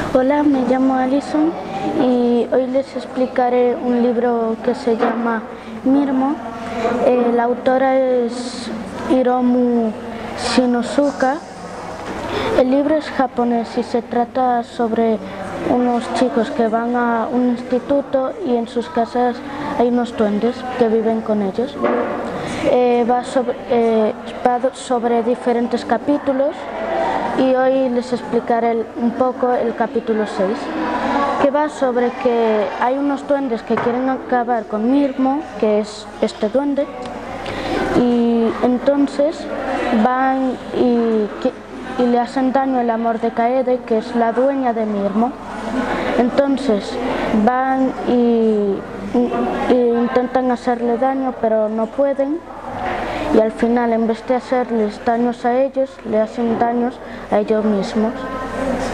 Hola, me llamo Alison y hoy les explicaré un libro que se llama Mirmo. La autora es Hiromu Shinosuka. El libro es japonés y se trata sobre unos chicos que van a un instituto y en sus casas hay unos duendes que viven con ellos. Va sobre diferentes capítulos y hoy les explicaré un poco el capítulo 6, que va sobre que hay unos duendes que quieren acabar con Mirmo, que es este duende, y entonces van y le hacen daño al amor de Kaede, que es la dueña de Mirmo. Entonces van y intentan hacerle daño, pero no pueden, y al final, en vez de hacerles daños a ellos, le hacen daños a ellos mismos.